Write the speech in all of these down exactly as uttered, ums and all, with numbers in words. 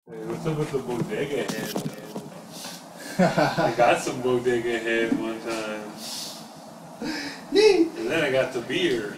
Hey, what's up with the bodega head, man? I got some bodega head one time. And then I got the beer.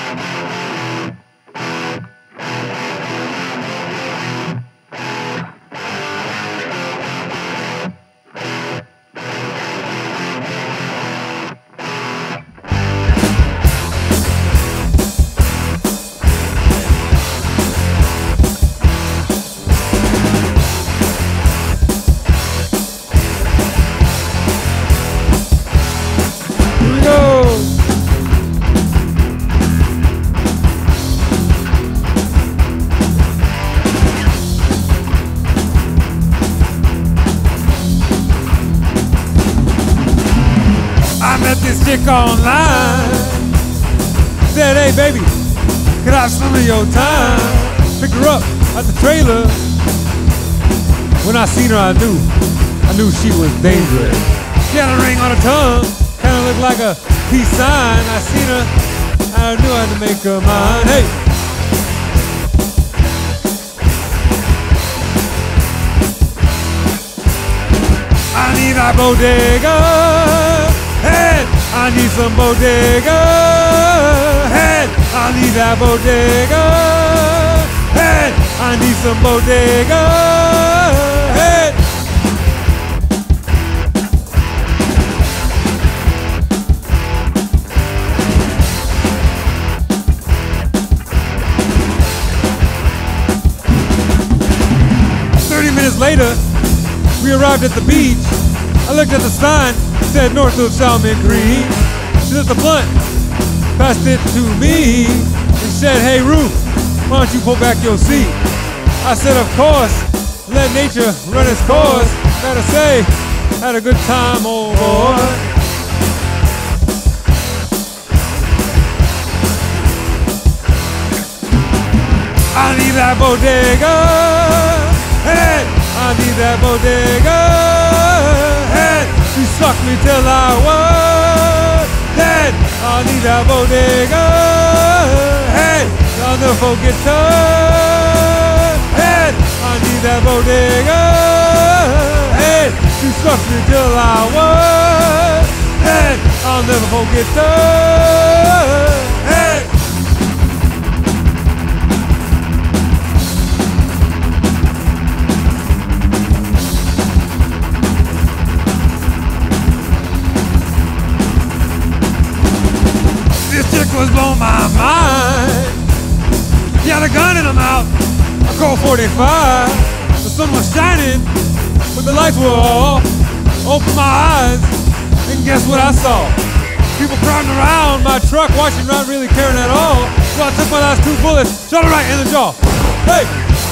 I met this chick online. Said, hey baby, could I have some of your time? Picked her up at the trailer. When I seen her, I knew, I knew she was dangerous. She had a ring on her tongue, kinda looked like a peace sign. I seen her, I knew I had to make her mine. Hey! I need that bodega. Hey, I need some bodega. Hey, I need that bodega. Hey, I need some bodega. Hey. Thirty minutes later, we arrived at the beach. I looked at the sign, said north of Salmon Creek. She lit the blunt, passed it to me, and said, hey Ruth, why don't you pull back your seat? I said, of course, let nature run its course. Gotta say, had a good time, old boy. I need that bodega. Hey, I need that bodega. Hey, she sucked me till I was dead. I need that bodega. Hey, I'll never forget her. Hey, I need that bodega. Hey, she sucked me till I was dead. I'll never forget her. Hey. This chick was blowing my mind. She had a gun in her mouth, a Colt forty-five. The sun was shining, but the lights were off. Opened my eyes, and guess what I saw? People crowding around my truck, watching, not really caring at all. So I took my last two bullets, shot her right in the jaw. Hey!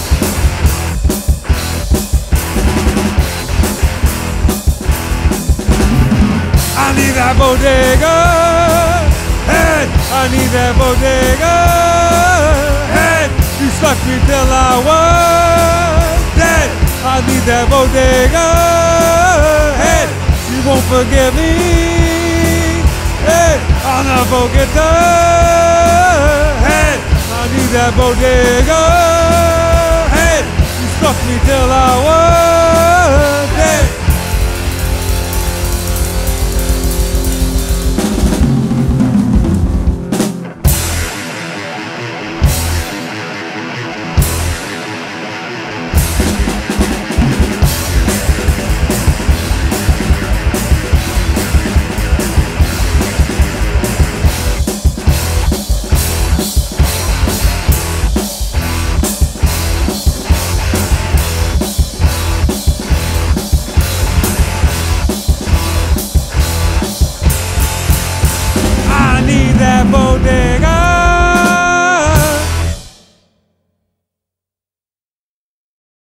I need that bodega. Hey, I need that bodega. Hey, you sucked me till I was dead. I need that bodega. Hey, she won't forgive me. Hey, I'll never forget her. Hey, I need that bodega.